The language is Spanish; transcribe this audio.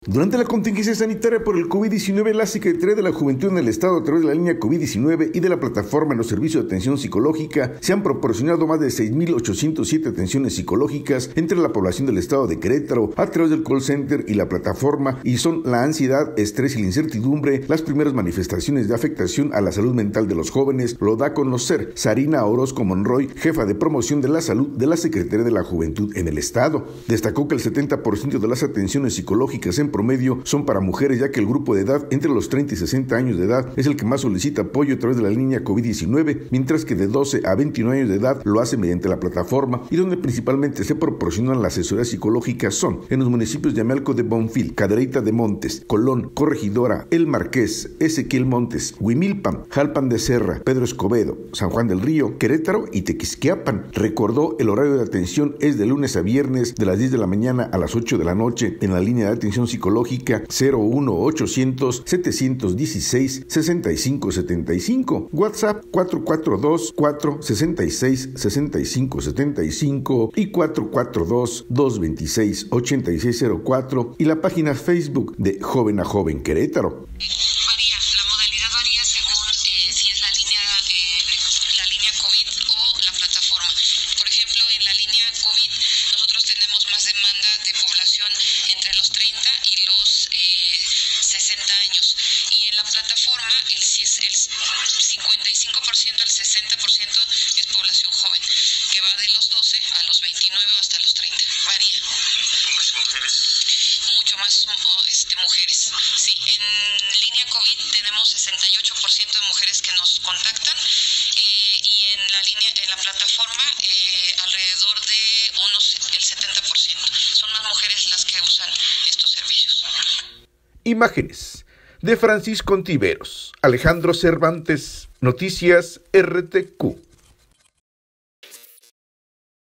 Durante la contingencia sanitaria por el COVID-19, la Secretaría de la Juventud en el Estado, a través de la línea COVID-19 y de la plataforma en los servicios de atención psicológica, se han proporcionado más de 6,807 atenciones psicológicas entre la población del Estado de Querétaro a través del call center y la plataforma, y son la ansiedad, estrés y la incertidumbre las primeras manifestaciones de afectación a la salud mental de los jóvenes. Lo da a conocer Sarina Orozco Monroy, jefa de promoción de la salud de la Secretaría de la Juventud en el Estado. Destacó que el 70% de las atenciones psicológicas en promedio son para mujeres, ya que el grupo de edad entre los 30 y 60 años de edad es el que más solicita apoyo a través de la línea COVID-19, mientras que de 12 a 21 años de edad lo hace mediante la plataforma, y donde principalmente se proporcionan las asesorías psicológicas son en los municipios de Amelco de Bonfil, Cadereyta de Montes, Colón, Corregidora, El Marqués, Ezequiel Montes, Huimilpan, Jalpan de Serra, Pedro Escobedo, San Juan del Río, Querétaro y Tequisquiapan. Recordó, el horario de atención es de lunes a viernes de las 10 de la mañana a las 8 de la noche en la línea de atención psicológica 01800 716 6575, WhatsApp 442 466 6575 y 442 226 8604, y la página Facebook de Joven a Joven Querétaro. Mujeres. Sí, en línea COVID tenemos 68% de mujeres que nos contactan y en la plataforma alrededor de el 70%. Son más mujeres las que usan estos servicios. Imágenes de Francisco Ontiveros, Alejandro Cervantes, Noticias RTQ.